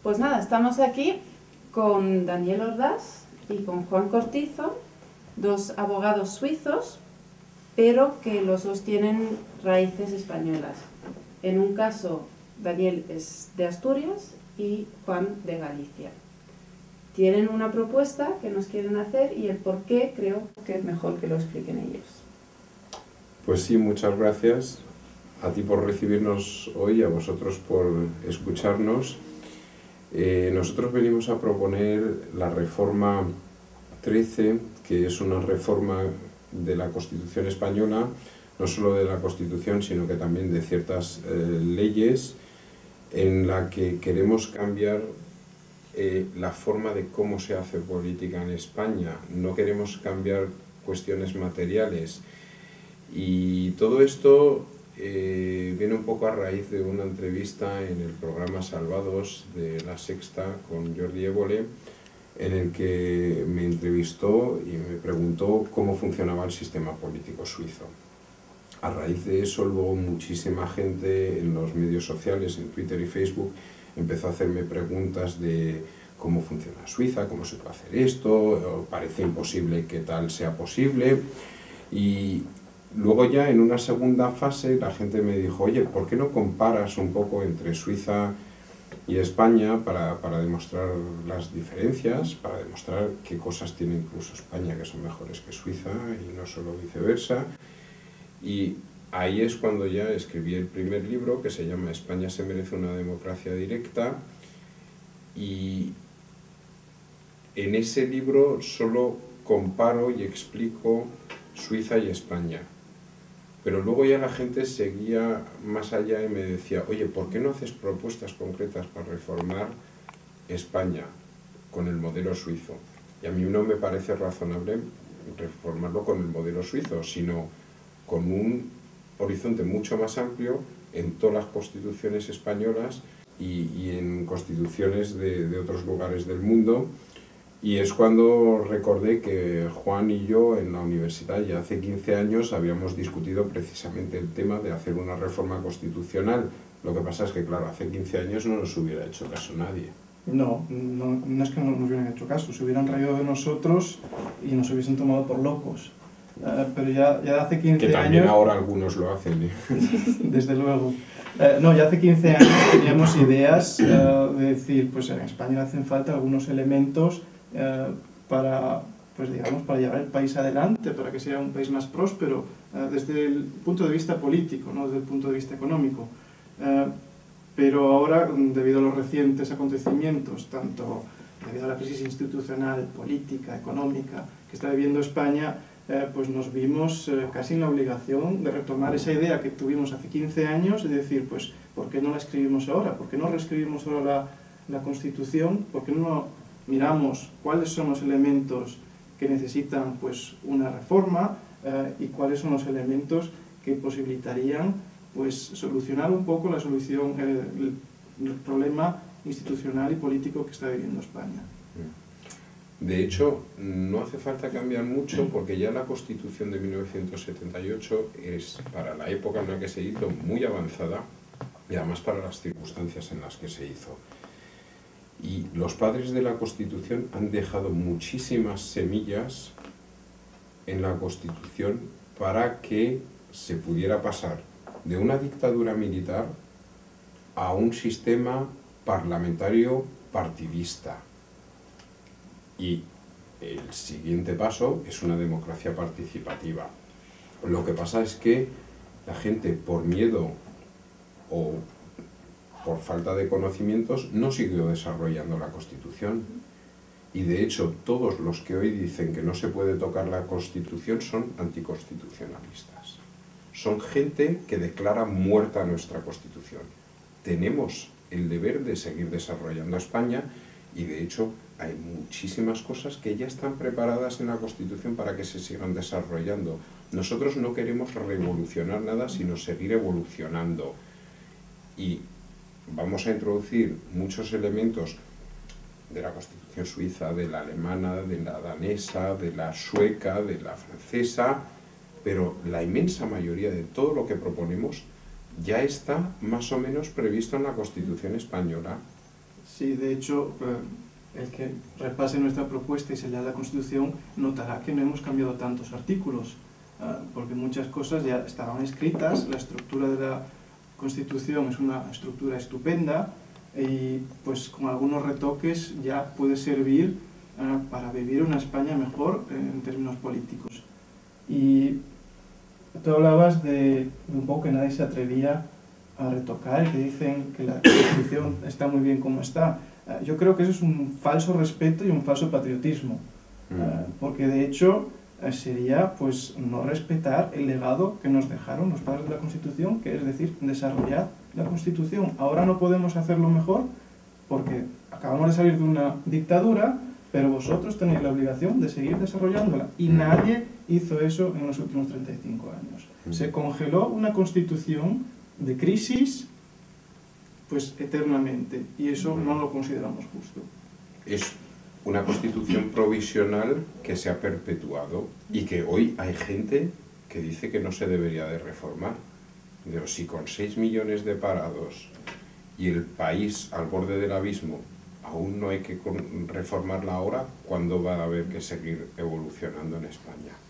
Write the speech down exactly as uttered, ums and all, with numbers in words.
Pues nada, estamos aquí con Daniel Ordaz y con Juan Cortizo, dos abogados suizos, pero que los dos tienen raíces españolas. En un caso, Daniel es de Asturias y Juan de Galicia. Tienen una propuesta que nos quieren hacer y el por qué creo que es mejor que lo expliquen ellos. Pues sí, muchas gracias a ti por recibirnos hoy, a vosotros por escucharnos. Eh, nosotros venimos a proponer la reforma trece, que es una reforma de la Constitución española, no solo de la Constitución, sino que también de ciertas eh, leyes, en la que queremos cambiar eh, la forma de cómo se hace política en España. No queremos cambiar cuestiones materiales. Y todo esto eh, viene un poco a raíz de una entrevista en el programa Salvados de La Sexta con Jordi Évole, en el que me entrevistó y me preguntó cómo funcionaba el sistema político suizo. A raíz de eso, luego muchísima gente en los medios sociales, en Twitter y Facebook, empezó a hacerme preguntas de cómo funciona Suiza, cómo se puede hacer esto, parece imposible que tal sea posible. Y luego ya en una segunda fase la gente me dijo, oye, ¿por qué no comparas un poco entre Suiza y España para, para demostrar las diferencias, para demostrar qué cosas tiene incluso España que son mejores que Suiza y no solo viceversa? Y ahí es cuando ya escribí el primer libro, que se llama España se merece una democracia directa, y en ese libro solo comparo y explico Suiza y España. Pero luego ya la gente seguía más allá y me decía, oye, ¿por qué no haces propuestas concretas para reformar España con el modelo suizo? Y a mí no me parece razonable reformarlo con el modelo suizo, sino con un horizonte mucho más amplio en todas las constituciones españolas y, y en constituciones de, de otros lugares del mundo. Y es cuando recordé que Juan y yo en la universidad ya hace quince años habíamos discutido precisamente el tema de hacer una reforma constitucional. Lo que pasa es que, claro, hace quince años no nos hubiera hecho caso nadie. No, no, no es que no nos hubieran hecho caso, se hubieran reído de nosotros y nos hubiesen tomado por locos. Uh, pero ya, ya hace quince años... Que también años, ahora algunos lo hacen. ¿eh? Desde luego. Uh, no, ya hace quince años teníamos ideas uh, de decir, pues en España hacen falta algunos elementos uh, para, pues digamos, para llevar el país adelante, para que sea un país más próspero, uh, desde el punto de vista político, no desde el punto de vista económico. Uh, pero ahora, debido a los recientes acontecimientos, tanto debido a la crisis institucional, política, económica que está viviendo España, Eh, pues nos vimos eh, casi en la obligación de retomar esa idea que tuvimos hace quince años y decir, pues, ¿por qué no la escribimos ahora? ¿Por qué no reescribimos ahora la, la Constitución? ¿Por qué no miramos cuáles son los elementos que necesitan pues, una reforma eh, y cuáles son los elementos que posibilitarían pues, solucionar un poco la solución, eh, el, el problema institucional y político que está viviendo España? De hecho, no hace falta cambiar mucho porque ya la Constitución de mil novecientos setenta y ocho es, para la época en la que se hizo, muy avanzada y además para las circunstancias en las que se hizo. Y los padres de la Constitución han dejado muchísimas semillas en la Constitución para que se pudiera pasar de una dictadura militar a un sistema parlamentario partidista. Y el siguiente paso es una democracia participativa. Lo que pasa es que la gente, por miedo o por falta de conocimientos, no siguió desarrollando la Constitución. Y de hecho, todos los que hoy dicen que no se puede tocar la Constitución son anticonstitucionalistas. Son gente que declara muerta nuestra Constitución. Tenemos el deber de seguir desarrollando España y, de hecho, hay muchísimas cosas que ya están preparadas en la Constitución para que se sigan desarrollando. Nosotros no queremos revolucionar nada, sino seguir evolucionando. Y vamos a introducir muchos elementos de la Constitución suiza, de la alemana, de la danesa, de la sueca, de la francesa, pero la inmensa mayoría de todo lo que proponemos ya está más o menos previsto en la Constitución española. Sí, de hecho, eh, el que repase nuestra propuesta y se lea la Constitución notará que no hemos cambiado tantos artículos, eh, porque muchas cosas ya estaban escritas, la estructura de la Constitución es una estructura estupenda y pues con algunos retoques ya puede servir eh, para vivir una España mejor eh, en términos políticos. Y tú hablabas de, de un poco que nadie se atrevía a retocar y que dicen que la Constitución está muy bien como está. Uh, yo creo que eso es un falso respeto y un falso patriotismo, mm. uh, porque de hecho uh, sería pues no respetar el legado que nos dejaron los padres de la Constitución, que es decir, desarrollar la Constitución. Ahora no podemos hacerlo mejor porque acabamos de salir de una dictadura, pero vosotros tenéis la obligación de seguir desarrollándola y nadie hizo eso en los últimos treinta y cinco años. Mm. Se congeló una Constitución de crisis pues eternamente y eso no lo consideramos justo. Es una Constitución provisional que se ha perpetuado y que hoy hay gente que dice que no se debería de reformar. Pero si con seis millones de parados y el país al borde del abismo aún no hay que reformarla ahora, ¿cuándo va a haber que seguir evolucionando en España?